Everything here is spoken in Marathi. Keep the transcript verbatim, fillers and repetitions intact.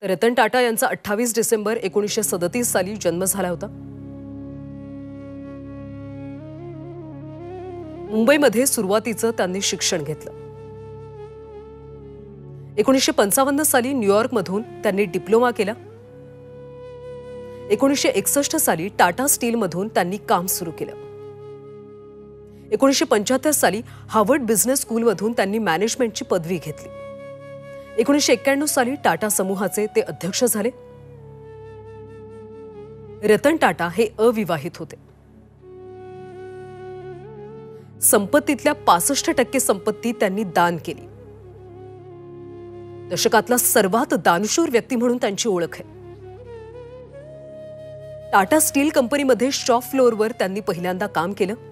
रतन टाटा यांचा अठ्ठावीस डिसेंबर एकोणीसशे सदतीस साली जन्म झाला होता। मुंबईमध्ये सुरुवातीचं त्यांनी शिक्षण घेतलं। एकोणीसशे पंचावन्न साली न्यूयॉर्कमधून त्यांनी डिप्लोमा केला। एकोणीसशे एकसष्ट साली टाटा स्टीलमधून त्यांनी काम सुरू केलं। एकोणीसशे पंच्याहत्तर साली हार्वर्ड बिझनेस स्कूलमधून त्यांनी मॅनेजमेंटची पदवी घेतली। एकोणीसशे एक्क्याण्णव साली टाटा समूहाचे ते अध्यक्ष झाले। रतन टाटा हे अविवाहित होते। संपत्तीतल्या पासष्ट टक्के संपत्ती त्यांनी दान केली। दशकातला सर्वात दानशूर व्यक्ती म्हणून त्यांची ओळख आहे। टाटा स्टील कंपनीमध्ये शॉप फ्लोअरवर त्यांनी पहिल्यांदा काम केलं।